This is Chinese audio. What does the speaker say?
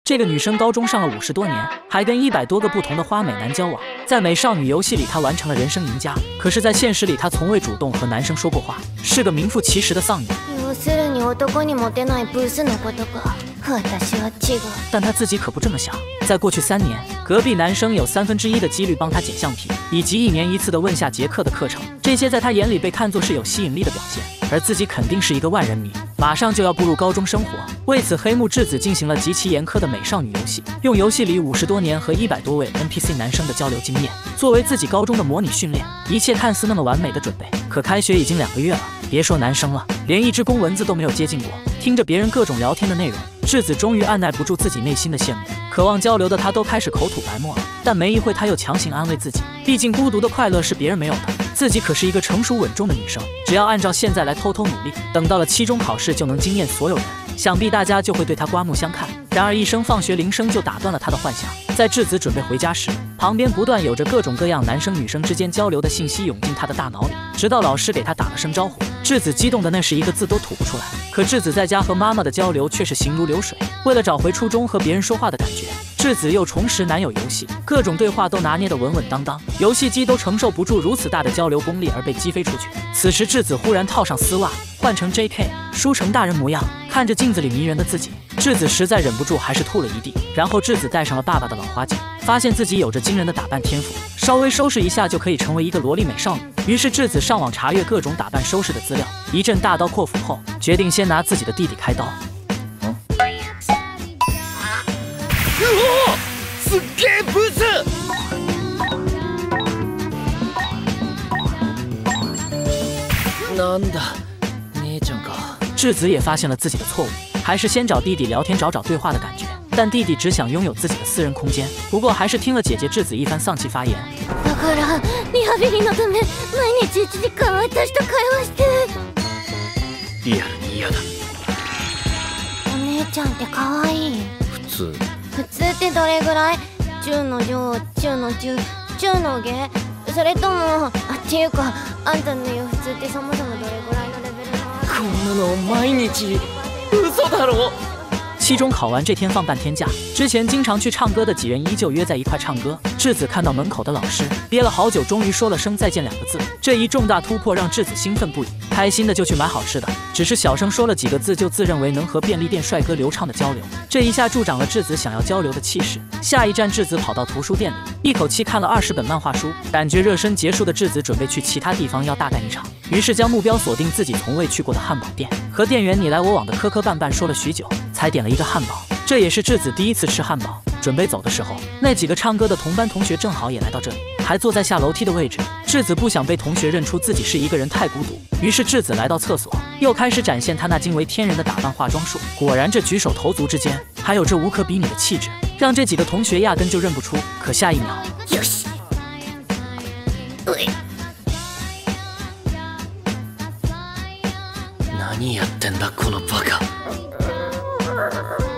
这个女生高中上了50多年，还跟100多个不同的花美男交往。在美少女游戏里，她完成了人生赢家。可是，在现实里，她从未主动和男生说过话，是个名副其实的丧女。但她自己可不这么想。在过去3年，隔壁男生有1/3的几率帮她捡橡皮，以及1年1次的问下节课的课程，这些在她眼里被看作是有吸引力的表现。而自己肯定是一个万人迷，马上就要步入高中生活。为此，黑木智子进行了极其严苛的美少女游戏，用游戏里50多年和100多位 NPC 男生的交流经验，作为自己高中的模拟训练。一切看似那么完美的准备，可开学已经2个月了，别说男生了，连一只公蚊子都没有接近过。听着别人各种聊天的内容，智子终于按耐不住自己内心的羡慕，渴望交流的她都开始口吐白沫了。但没一会，她又强行安慰自己，毕竟孤独的快乐是别人没有的。自己可是一个成熟稳重的女生，只要按照现在来偷偷努力，等到了期中考试就能惊艳所有人，想必大家就会对她刮目相看。然而一声放学铃声就打断了她的幻想。在智子准备回家时，旁边不断有着各种各样男生女生之间交流的信息涌进她的大脑里，直到老师给她打了声招呼，智子激动的那是一个字都吐不出来。可智子在家和妈妈的交流却是行如流水。为了找回初中和别人说话的感觉，智子又重拾男友游戏，各种对话都拿捏得稳稳当当，游戏机都承受不住如此大的交流功力而被击飞出去。此时智子忽然套上丝袜，换成 JK， 梳成大人模样，看着镜子里迷人的自己，智子实在忍不住还是吐了一地。然后智子戴上了爸爸的老花镜，发现自己有着惊人的打扮天赋，稍微收拾一下就可以成为一个萝莉美少女。于是智子上网查阅各种打扮收拾的资料，一阵大刀阔斧后，决定先拿自己的弟弟开刀。 すっげーブス！なんだ，姉ちゃんか。 智子也发现了自己的错误，还是先找弟弟聊天，找对话的感觉。但弟弟只想拥有自己的私人空间，不过还是听了姐姐智子一番丧气发言。 だからリハビリのため毎日1時間私と会話して。 リアルに嫌だ。 お姉ちゃんって可愛い。 普通。 普通ってどれぐらい？中の上、中の中、中の下？それともっていうかあんたの言う普通ってそもそもどれぐらいのレベルなの？ こんなの毎日嘘だろ？ 期中考完这天放半天假，之前经常去唱歌的几人依旧约在一块唱歌。智子看到门口的老师，憋了好久，终于说了声再见2个字。这一重大突破让智子兴奋不已，开心的就去买好吃的，只是小声说了几个字，就自认为能和便利店帅哥流畅的交流。这一下助长了智子想要交流的气势。下一站，智子跑到图书店里，一口气看了20本漫画书，感觉热身结束的智子准备去其他地方要大干一场，于是将目标锁定自己从未去过的汉堡店，和店员你来我往的磕磕绊绊说了许久，才点了一个汉堡。这也是智子第一次吃汉堡。准备走的时候，那几个唱歌的同班同学正好也来到这里，还坐在下楼梯的位置。智子不想被同学认出自己是一个人太孤独，于是智子来到厕所，又开始展现她那惊为天人的打扮化妆术。果然这举手投足之间，还有这无可比拟的气质，让这几个同学压根就认不出。可下一秒， よし。 何やってんだこのバカ。